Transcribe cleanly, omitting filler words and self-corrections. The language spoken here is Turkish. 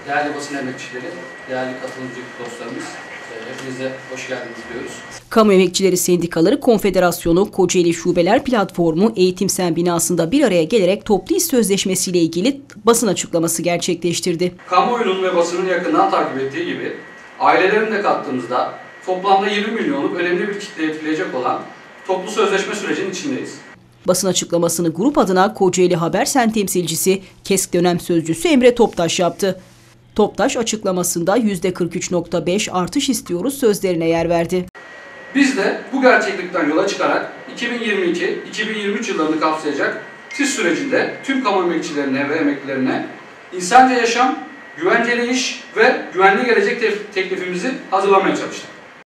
değerli basın emekçileri, değerli katılımcı dostlarımız, hepinize hoş geldiniz diyoruz. Kamu Emekçileri Sendikaları Konfederasyonu Kocaeli Şubeler Platformu Eğitim Sen binasında bir araya gelerek toplu iş sözleşmesiyle ilgili basın açıklaması gerçekleştirdi. Kamuoyunun ve basının yakından takip ettiği gibi ailelerini de kattığımızda toplamda 20 milyonluk önemli bir kitleye etkileyecek olan toplu sözleşme sürecinin içindeyiz. Basın açıklamasını grup adına Kocaeli Habersen temsilcisi KESK dönem sözcüsü Emre Toptaş yaptı. Toptaş açıklamasında %43.5 artış istiyoruz sözlerine yer verdi. Biz de bu gerçeklikten yola çıkarak 2022-2023 yıllarını kapsayacak TİS sürecinde tüm kamu emekçilerine ve emeklilerine insanca yaşam, güvenceli iş ve güvenli gelecek teklifimizi hazırlamaya çalıştık.